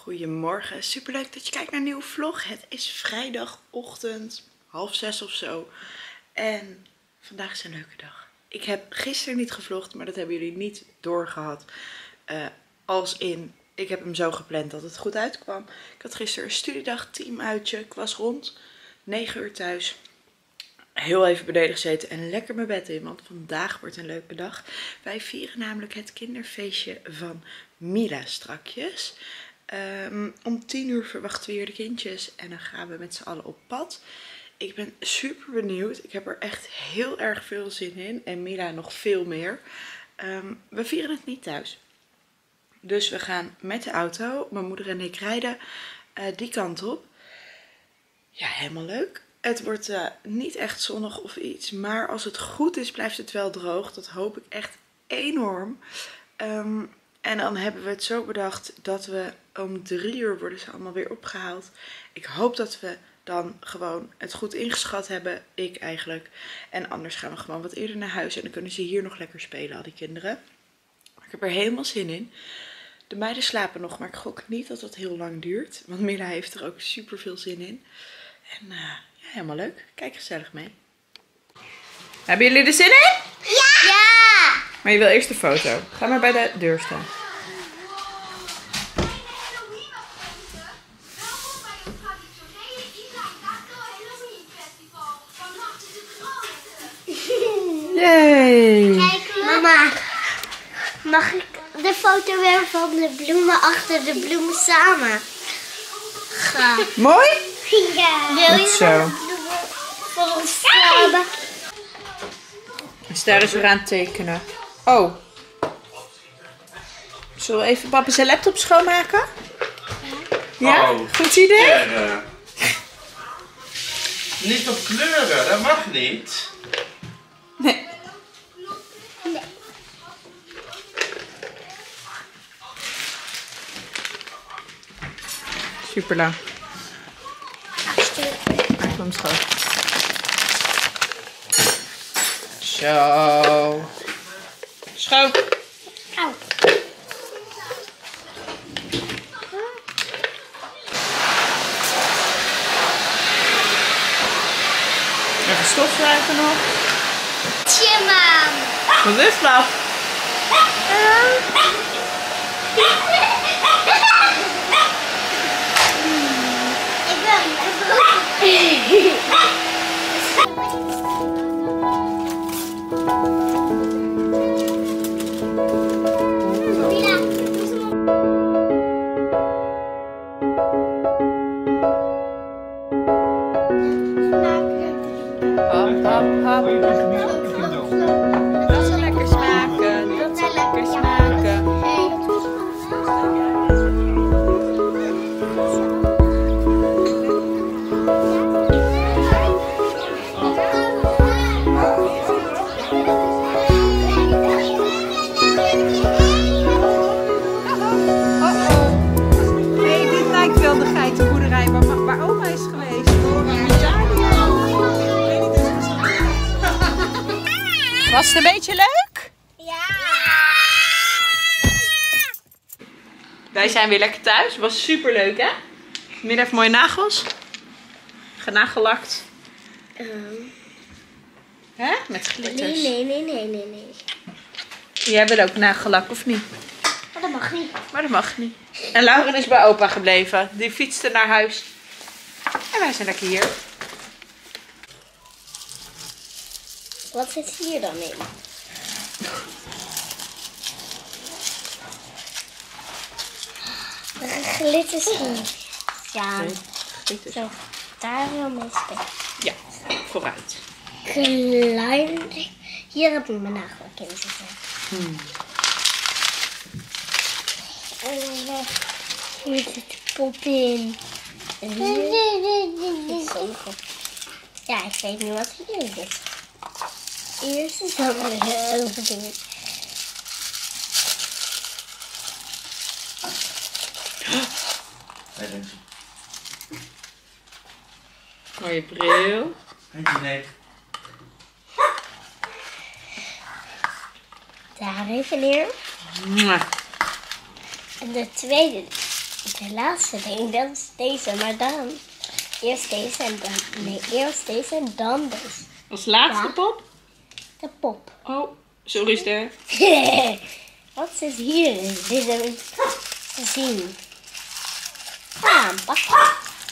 Goedemorgen, superleuk dat je kijkt naar een nieuwe vlog. Het is vrijdagochtend, 5:30 of zo. En vandaag is een leuke dag. Ik heb gisteren niet gevlogd, maar dat hebben jullie niet doorgehad. Als in, ik heb hem zo gepland dat het goed uitkwam. Ik had gisteren een studiedag, teamuitje. Ik was rond 9 uur thuis. Heel even beneden gezeten en lekker mijn bed in, want vandaag wordt een leuke dag. Wij vieren namelijk het kinderfeestje van Mila strakjes. Om 10 uur verwachten we hier de kindjes en dan gaan we met z'n allen op pad. Ik ben super benieuwd. Ik heb er echt heel erg veel zin in en Mila nog veel meer. We vieren het niet thuis. Dus we gaan met de auto, mijn moeder en ik rijden die kant op. Ja, helemaal leuk. Het wordt niet echt zonnig of iets, maar als het goed is blijft het wel droog. Dat hoop ik echt enorm. En dan hebben we het zo bedacht dat we om 3 uur worden ze allemaal weer opgehaald. Ik hoop dat we dan gewoon het goed ingeschat hebben, ik eigenlijk. En anders gaan we gewoon wat eerder naar huis en dan kunnen ze hier nog lekker spelen, al die kinderen. Ik heb er helemaal zin in. De meiden slapen nog, maar ik gok niet dat dat heel lang duurt. Want Mila heeft er ook super veel zin in. En ja, helemaal leuk. Kijk gezellig mee. Hebben jullie er zin in? Ja! Ja! Maar je wil eerst de foto. Ga maar bij de deur staan. Yay! Kijk, mama. Mag ik de foto weer van de bloemen achter de bloemen samen? Ga. Mooi? Ja. Wil je zo. nog bloemen voor ons samen? Dus daar is weer aan het tekenen. Oh. Zullen we even papa zijn laptop schoonmaken? Ja? Oh, Goed idee? Niet op kleuren, dat mag niet. Nee. Super lang. Hij kwam schoon. Zo. Schoon. Au. Even stofzuigen nog. Tje, mam. Wat is dat? Ik wil even. Hop, hop, hop. Dat zal lekker smaken. Dat zal lekker smaken. Hey, dit lijkt wel de geitenboerderij waar oma is geweest. Was het een beetje leuk? Ja! Wij zijn weer lekker thuis. Het was super leuk, hè? Mila heeft mooie nagels. Genagellakt. Hè? Met glitters. Nee. Jij wil ook nagellak, of niet? Maar dat mag niet. Maar dat mag niet. En Lauren is bij opa gebleven. Die fietste naar huis. En wij zijn lekker hier. Wat zit hier dan in? Glitters hier. Ja, Glitters. zo. Daar wil mijn spek. Ja, vooruit. Klein. Hier heb ik mijn nagellak in zitten. En hier zit de pop in. En hier is sommige. Ja, ik weet niet wat hierin zit. Eerst is dan een heel veel dingen. Mooie bril. Nee. Daar even neer. Mwah. En de tweede De laatste ding, dat is deze. Maar dan eerst deze en dan... Nee, eerst deze en dan deze. Als laatste Ja. pop? De pop. Oh, sorry Ster. Wat zit hierin? Dit heb ik gezien. Ah, een bakje.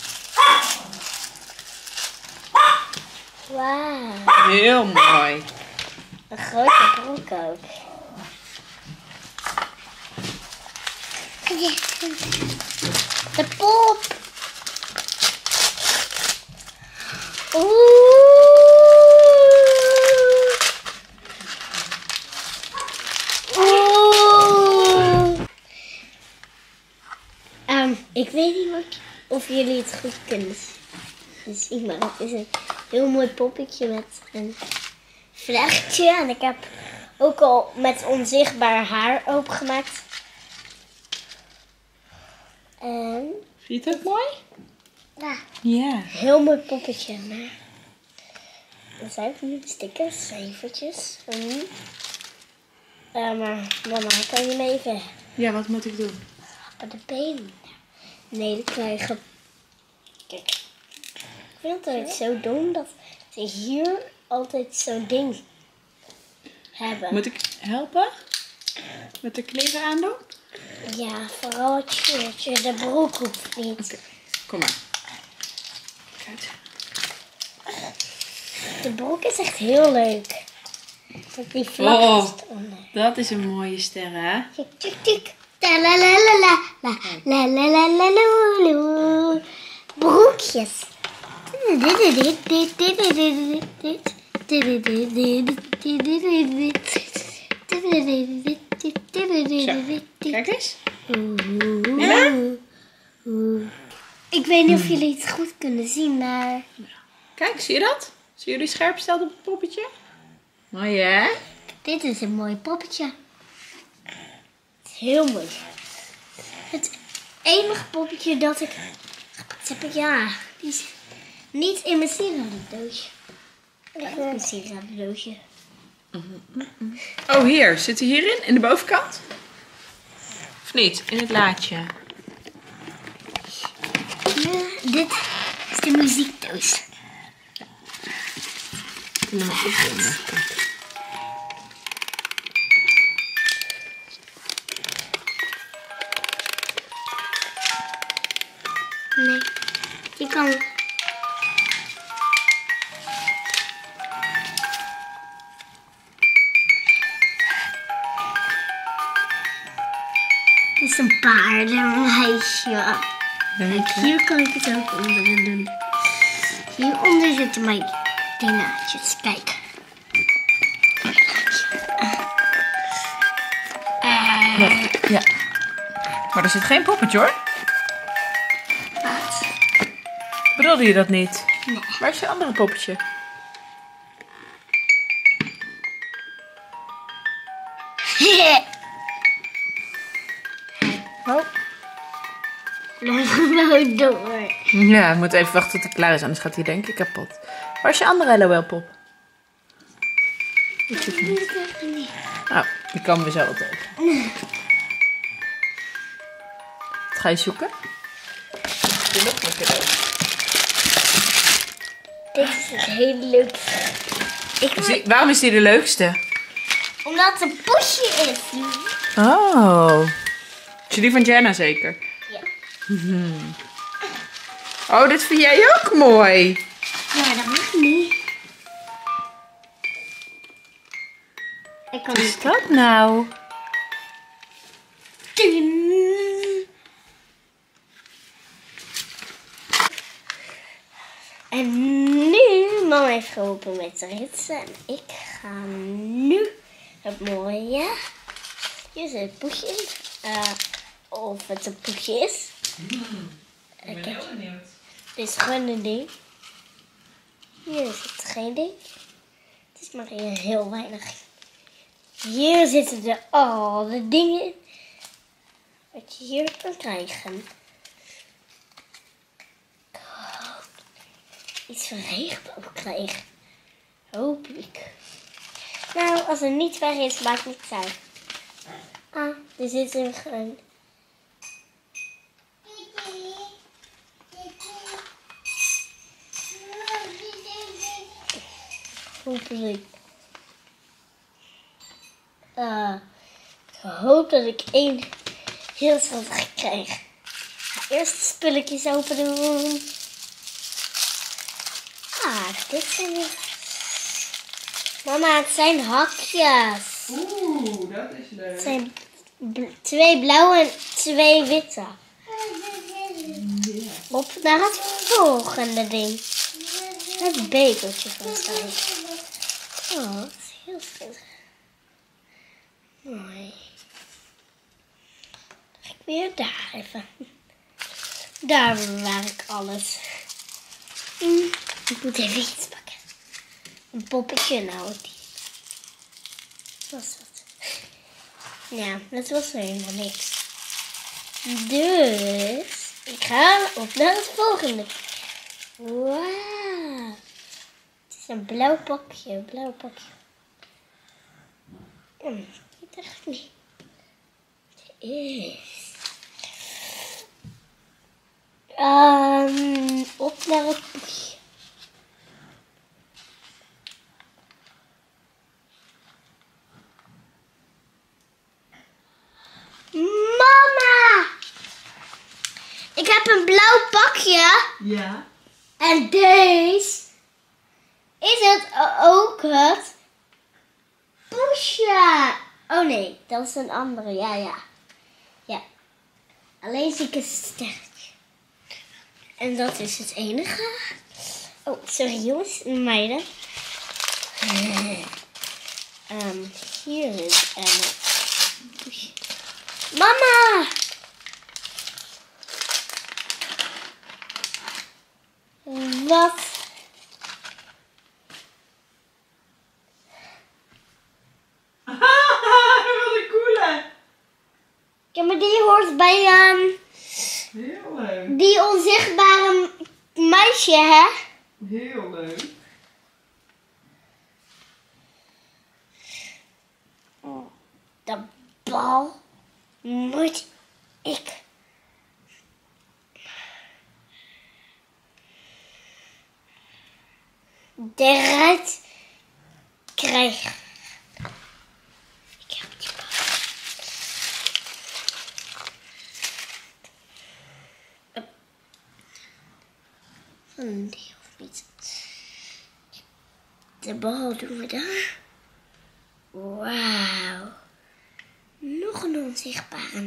Wauw. Heel mooi. Een grote broek ook. De pop. Ik weet niet of jullie het goed kunnen zien, maar het is een heel mooi poppetje met een vlechtje. En ik heb ook al met onzichtbaar haar opengemaakt. En Vind je het ook mooi? ja, Ja. heel mooi poppetje. Maar er zijn nu stickers, cijfertjes. Maar mama, kan je me even Ja, wat moet ik doen? op de been? Nee, dat krijgen. Kijk, ik vind het altijd zo dom dat ze hier altijd zo'n ding hebben. Moet ik helpen? Met de kleren aandoen? Ja, vooral het shirtje. De broek hoeft niet. Oké, kom maar. Kijk. De broek is echt heel leuk. Met die vlakjes eronder. Dat is een mooie ster, hè? Tik, tik, tik. Ta la la la la la la la la la la la. Broekjes. Kijk eens. Ik weet niet of jullie het goed kunnen zien, maar Kijk, zie je dat? Zie je die scherp stelt op het poppetje? Mooi, hè? dit is een mooi poppetje. Het is heel mooi. Het enige poppetje dat ik heb, die is niet in mijn sieradendoosje. Kijk, een sieradendoosje. Oh, hier. Zit hij hierin? In de bovenkant? Of niet? In het laadje. Ja, dit is de muziekdoos. Kunnen we goed vinden. Nee, je kan. Het is een paardenmeisje. Leuk, hè? Hier kan ik het ook onder doen. Hieronder zitten mijn dingetjes. Kijk. Ja. Maar er zit geen poppetje, hoor. Wat? Bedoelde je dat niet? Nee. Waar is je andere poppetje? Oh. Nou door. Ja, ik moet even wachten tot hij klaar is, anders gaat hij denk ik kapot. Waar is je andere LOL-pop? Ik zie het niet. Oh, die komen we zo wel tegen. Wat ga je zoeken? Doe nog een cadeau. Dit is het hele leukste. Waarom is die de leukste? Omdat het een poesje is. Oh. Is die van Jenna zeker? Ja. Oh, dit vind jij ook mooi. Ja, dat mag niet. Ik kan Wat is niet. dat nou? En nu, mama heeft geholpen met de ritsen. En ik ga nu het mooie. Hier zit het poesje in. Of het een poesje is. Ik ben heel benieuwd. Dit is gewoon een ding. Hier zit geen ding. Het is maar hier heel weinig. Hier zitten er al de dingen in. Wat je hier kan krijgen. Ik hoop iets van regenboog krijgen. Hoop ik. Nou, als het niet weg is, maakt niks uit. Ah, er zit een gewoon. Hopelijk. Ik hoop dat ik één heel schattig krijg. Ik ga eerst de spulletjes open doen. Dit zijn weer... Mama, het zijn hakjes. Oeh, dat is leuk. Het zijn 2 blauwe en 2 witte. Ja. Op naar het volgende ding. Het bekertje van zijn. Oh, dat is heel schattig. Mooi. Dan ga ik weer daar even. Daar bewaar ik alles. Ik moet even iets pakken. Een poppetje, nou. Die. Wat was dat? Ja, dat was helemaal niks. Dus, ik ga op naar het volgende. Wauw. Het is een blauw pakje, blauw pakje. Ik dacht niet. Het is... op naar het pakje. Mama! Ik heb een blauw pakje. Ja. En deze is het ook het poesje. Oh nee, dat is een andere. Ja. Alleen zie ik een sterretje. En dat is het enige. Oh, sorry jongens en meiden. Hier is een poesje. Mama! Wat? Wat een coole. Ja, maar die hoort bij Heel leuk. die onzichtbare meisje, hè? Heel leuk. De bal moet ik eruit krijgen. Ik heb die bal. Nee, of niet. De bal doen we daar. Wauw. Nog een onzichtbare.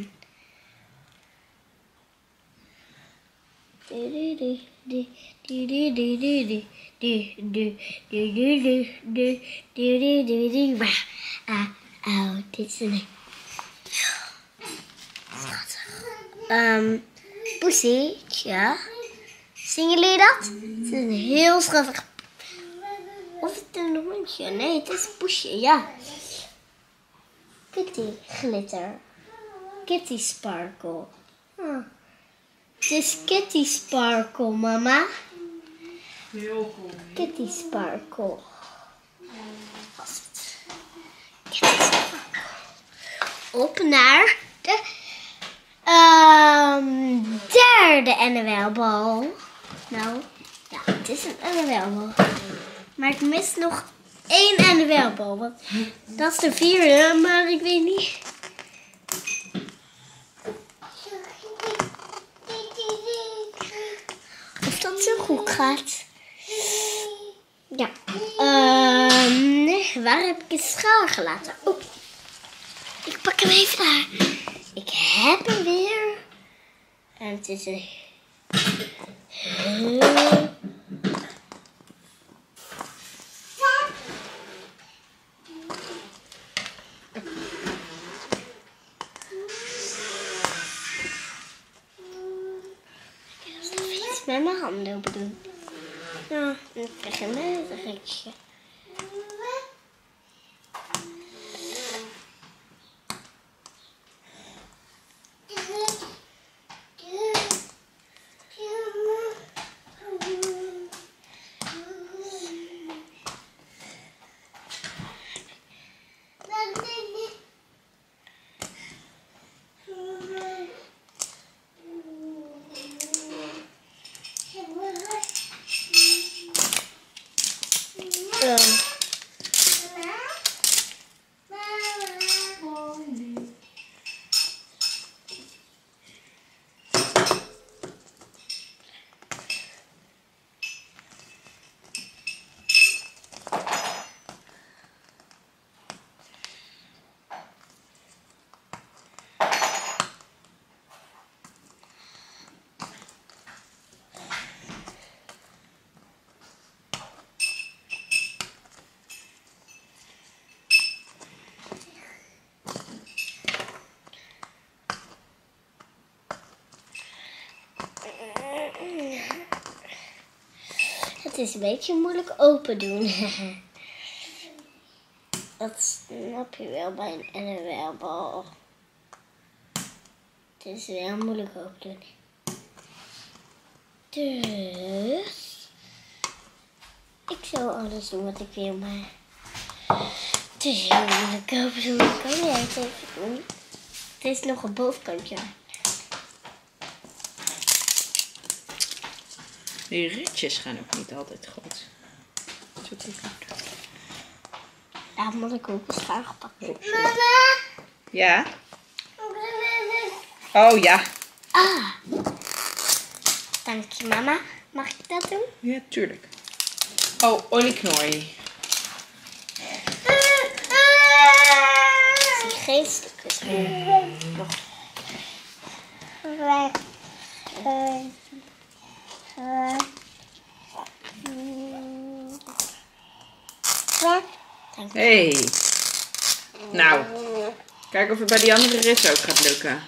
Oh, dit is een... Poesie, ja. Zingen jullie dat? Het is een heel schattig... Of het een hondje? Nee, het is een poesje, ja. Kitty glitter. Kitty sparkle. Het is Kitty sparkle, mama. Heel cool. Kitty sparkle. Was het? Kitty sparkle. Op naar de derde NWL-bal. Nou, ja, het is een NWL-bal. Maar ik mis nog 1 NWL-bal. Want dat is de 4e, maar ik weet niet. Of dat zo goed gaat. Ja. Waar heb ik een schaal gelaten? Oh. Ik pak hem even daar. Ik heb hem weer. En het is een heel... met mijn handen open doen. Ja, ik krijg een neusritje. Het is een beetje moeilijk open doen. Dat snap je wel bij een NWL-bal. Het is wel moeilijk open doen. Dus ik zal alles doen wat ik wil, maar het is heel moeilijk open doen. Kan jij het even doen? Het is nog een bovenkantje. Die ritjes gaan ook niet altijd goed. Zo goed. Ja, moet ik ook eens schaar gepakt. Ja? Oh ja. Ah. Dank je, mama. Mag ik dat doen? Ja, tuurlijk. Oh, olie-knooi. Ik zie geen stukjes meer. Hey. Nou, kijk of het bij die andere rits ook gaat lukken.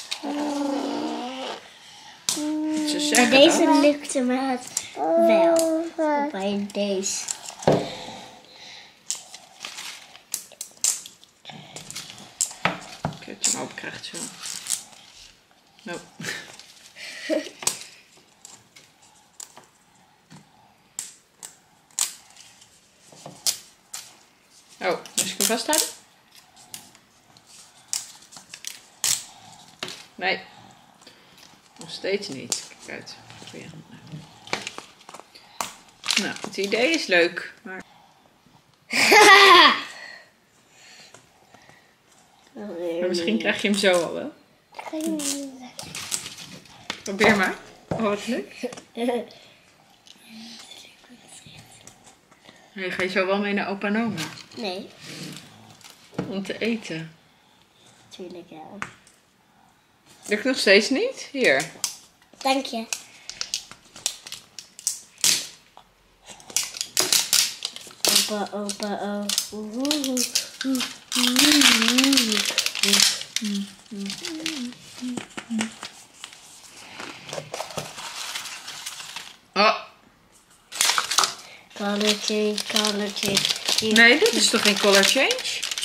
Ze Bij zeggen deze dat. lukte me het wel. Bij deze. Kijk, je hem open krijgt zo. No. Oh, moest ik hem vasthouden? Nee. Nog steeds niet. Kijk uit. Probeer hem. Nou, het idee is leuk, maar... Maar misschien krijg je hem zo al wel. Probeer maar. Oh, wat leuk. Hey, ga je zo wel mee naar opa en oma? Nee, Om te eten. natuurlijk wel. Lukt nog steeds niet? Hier. Dank je. Opa, opa, oh. Oh, Color change, color change. nee, dit is toch geen color change?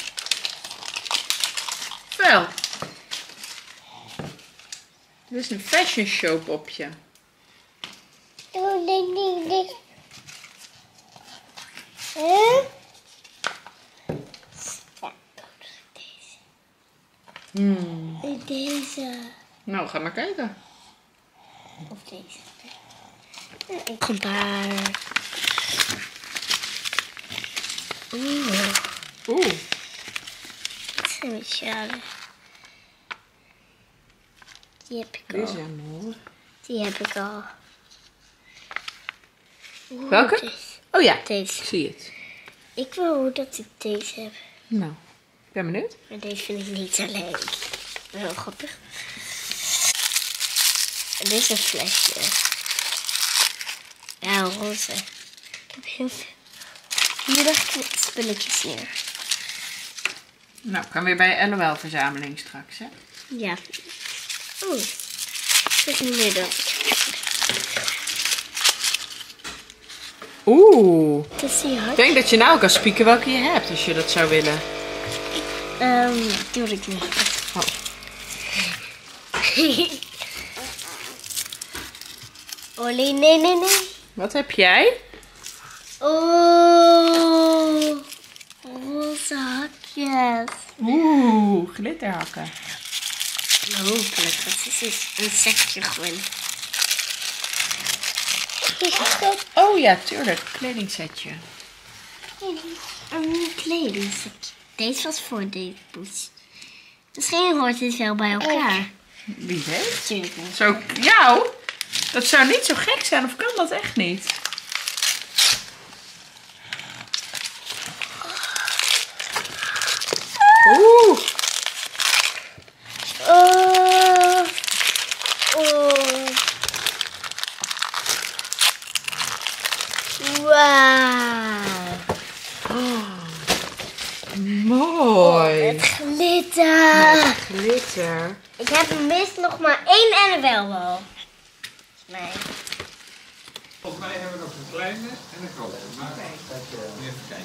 Wel. Dit is een fashion show popje. Oh, nee. Deze. Nou, ga maar kijken. Of deze. Ik gebaar. Oeh. Oeh. Dat zijn mijn sjalen. Die heb ik Die al. zijn mooi. Die heb ik al. Oeh, Welke? deze. Oh ja, Deze. ik zie het. Ik wil dat ik deze heb. Nou, ik ben benieuwd. Maar deze vind ik niet zo leuk. Wel grappig. En dit is een flesje. Ja, roze. Ik heb heel veel. Hier leg ik spulletjes neer. Nou, ik kan weer bij LOL-verzameling straks, hè? Ja. Oeh. Ik weet niet meer dat. Oeh. Het is hier Ik hard. denk dat je nou kan spieken welke je hebt, als je dat zou willen. Doe ik niet. Oh. Olie, nee. Wat heb jij? Oh. Roze hakjes. Oeh, glitterhakken. Hopelijk, dat is een sekje gewoon. Oh ja, tuurlijk. Kledingsetje. Een kledingstukje. Deze was voor deze poes. Misschien hoort dit wel bij elkaar. Wie weet. Natuurlijk niet. Zo, jou? Dat zou niet zo gek zijn, of kan dat echt niet? Oeh. Oh. Wauw. Mooi. Het glitter. Glitter. Ik heb mist nog maar 1 en een welbal. Volgens mij. Volgens mij hebben we nog kleine en een grote. Maar even kijken.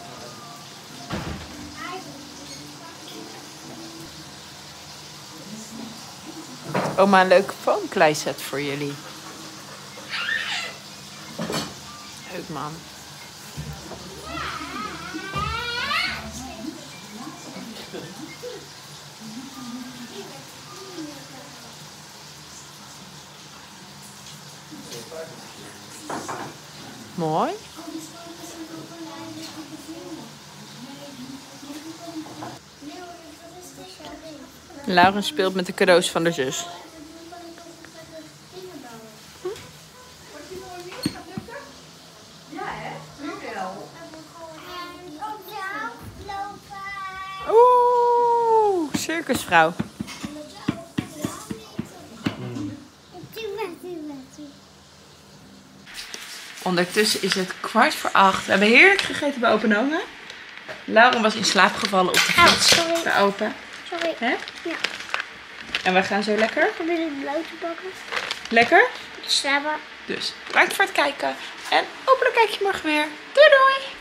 Oma, een leuke foamkleiset voor jullie. Leuk man. Mooi. Lauren speelt met de cadeaus van de zus. Oeh, circusvrouw. Ondertussen is het 7:15. We hebben heerlijk gegeten bij opa en oma. Lauren was in slaap gevallen op de fiets sorry. bij opa. Sorry. Hè? Ja. En we gaan zo lekker. Wil je het blote bakken? Lekker? Slapen. Dus bedankt voor het kijken. En hopelijk kijk je morgen weer. Doei doei!